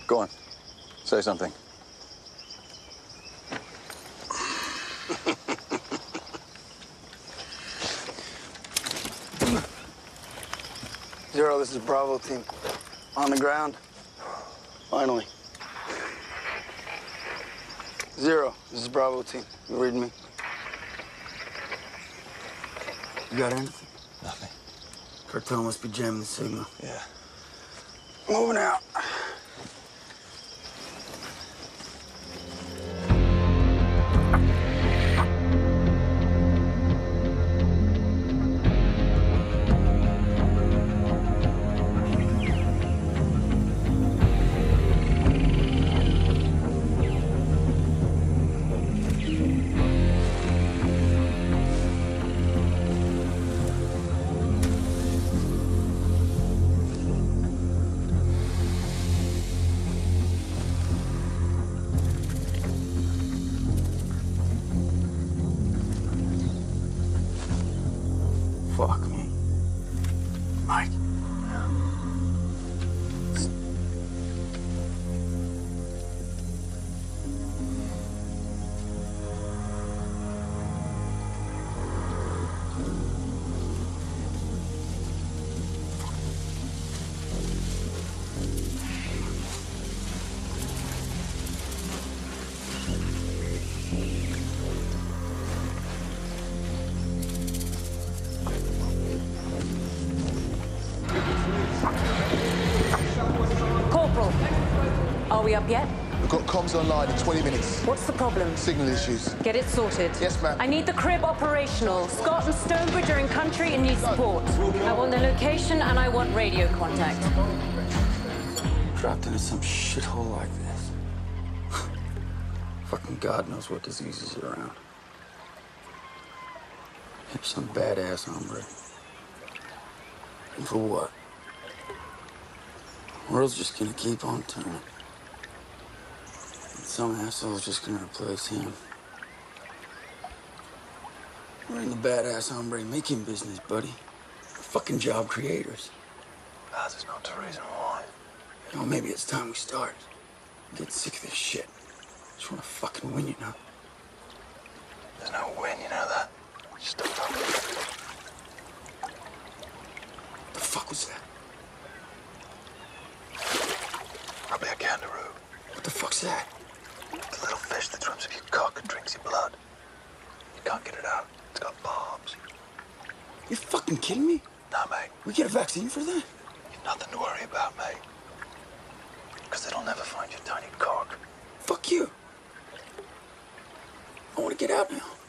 Go on. Say something. Zero, this is Bravo team. On the ground. Finally. Zero, this is Bravo team. You read me? You got anything? Nothing. Cartel must be jamming the signal. Yeah. Moving out. Fuck me. Mike. Corporal, are we up yet? We've got comms online in 20 minutes. What's the problem? Signal issues. Get it sorted. Yes, ma'am. I need the crib operational. Scott and Stonebridge are in country and need support. I want their location and I want radio contact. Dropped into some shithole like this. Fucking God knows what diseases are around. Here's some badass hombre. And for what? The world's just gonna keep on turning. And some asshole's just gonna replace him. We're in the badass hombre making business, buddy. We're fucking job creators. That is not the reason why. You know, maybe it's time we start. I'm getting sick of this shit. Just wanna fucking win, you know? There's no win, you know that? Just a fuck. The fuck was that? Probably a kangaroo. What the fuck's that? The little fish that swims up your cock and drinks your blood. You can't get it out. It's got barbs. You fucking kidding me? Nah, mate. We get a vaccine for that? You've nothing to worry about, mate. Because it'll never find your tiny cock. Fuck you. I wanna get out now.